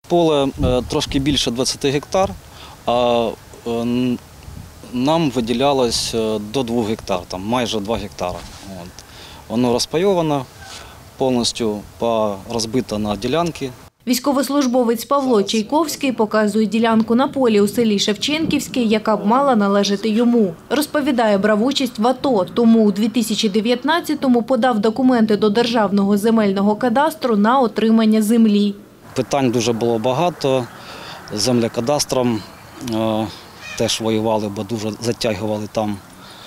Поле трошки більше 20 гектар, а нам виділялось до 2 гектар, там майже 2 гектара. Воно розпайовано, повністю розбито на ділянки. Військовослужбовець Павло Чайковський показує ділянку на полі у селі Шевченківське, яка б мала належати йому. Розповідає, брав участь в АТО, тому у 2019-му подав документи до Державного земельного кадастру на отримання землі. Питань дуже було багато, з землекадастром теж воювали, бо дуже затягували там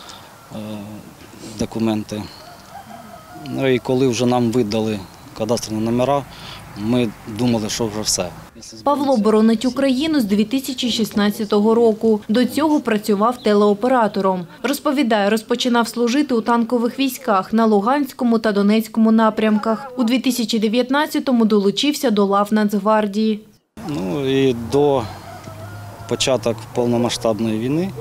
документи. Ну і коли вже нам видали кадастрні номера, ми думали, що вже все. Павло боронить Україну з 2016 року. До цього працював телеоператором. Розповідає, розпочинав служити у танкових військах на Луганському та Донецькому напрямках. У 2019-му долучився до лав Нацгвардії. Ну і до початку повномасштабної війни,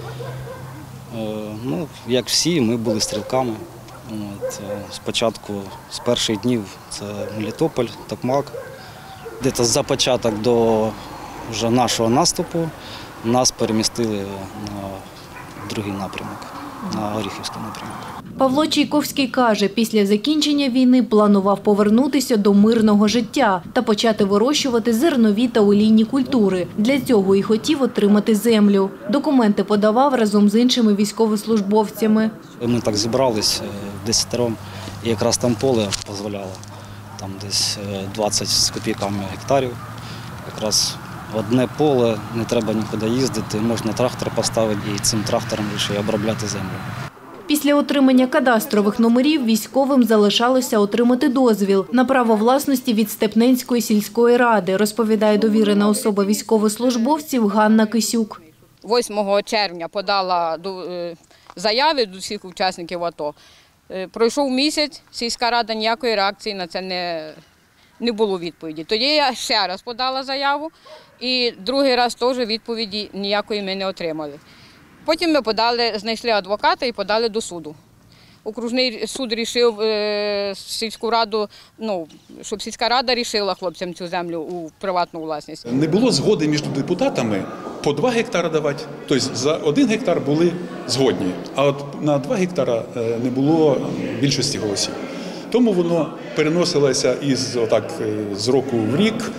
як всі, ми були стрілками. Спочатку, з перших днів, це Мелітополь, Токмак. Десь за початок до вже нашого наступу нас перемістили на другий напрямок, на Оріхівський напрямок. Павло Чайковський каже, після закінчення війни планував повернутися до мирного життя та почати вирощувати зернові та олійні культури. Для цього і хотів отримати землю. Документи подавав разом з іншими військовослужбовцями. Ми так зібрались 10-ром, і якраз там поле дозволяло. Там десь 20 з копійками гектарів. Якраз одне поле, не треба нікуди їздити, можна трактор поставити і цим трактором лише обробляти землю. Після отримання кадастрових номерів військовим залишалося отримати дозвіл на право власності від Степненської сільської ради, розповідає довірена особа військовослужбовців Ганна Кисюк. 8 червня подала заяви до всіх учасників АТО. Пройшов місяць, сільська рада ніякої реакції на це не було відповіді. Тоді я ще раз подала заяву і другий раз теж відповіді ніякої ми не отримали. Потім ми знайшли адвоката і подали до суду. Окружний суд рішив сільську раду, щоб сільська рада рішила хлопцям цю землю у приватну власність. Не було згоди між депутатами по 2 гектари давати. Тобто за 1 гектар були згодні, а от на 2 гектара не було більшості голосів. Тому воно переносилося з року в рік.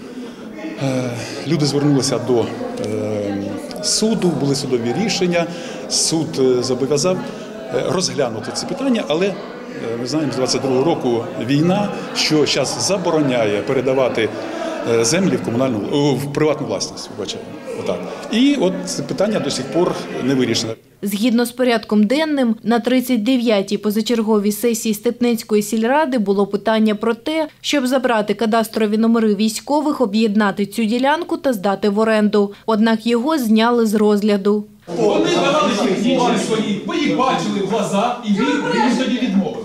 Люди звернулися до суду, були судові рішення, суд зобов'язав розглянути ці питання, але ми знаємо, з 22-го року війна, що зараз забороняє передавати землі в приватну власність. І от це питання до сих пор не вирішено. Згідно з порядком денним, на 39-й позачерговій сесії Степненської сільради було питання про те, щоб забрати кадастрові номери військових, об'єднати цю ділянку та здати в оренду. Однак його зняли з розгляду. Вони давали ті свої, ви їх бачили в глаза, і ви їм тоді відмовили.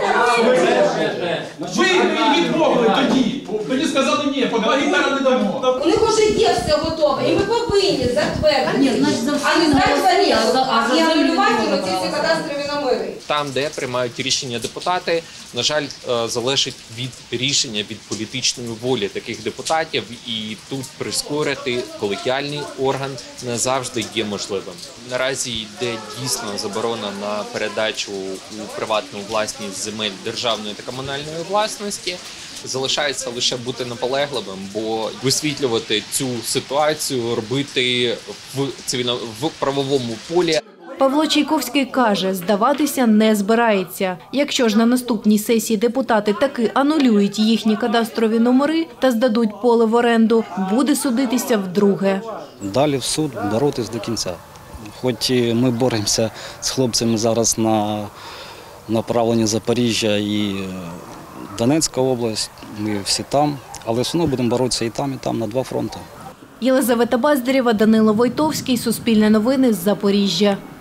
Ви їм відмовили тоді. Тоді сказали, ні, по 2 гектара не дамо. У них вже є все готове, і ми повинні затвердити, а не здати і анулювати ці кадастрові номери. Там, де приймають рішення депутати, на жаль, залежить від рішення, від політичної волі таких депутатів, і тут прискорити колегіальний орган не завжди є можливим. Наразі йде дійсно заборона на передачу у приватну власність земель державної та комунальної власності. Залишається лише бути наполегливим, бо висвітлювати цю ситуацію, робити в правовому полі. Павло Чайковський каже, здаватися не збирається. Якщо ж на наступній сесії депутати таки анулюють їхні кадастрові номери та здадуть поле в оренду, буде судитися вдруге. Далі в суд боротись до кінця. Хоч ми боремося з хлопцями зараз на направленні Запоріжжя і Донецька область, ми всі там, але все одно будемо боротися і там, на 2 фронти. Єлизавета Баздарєва, Данило Войтовський, Суспільне новини з Запоріжжя.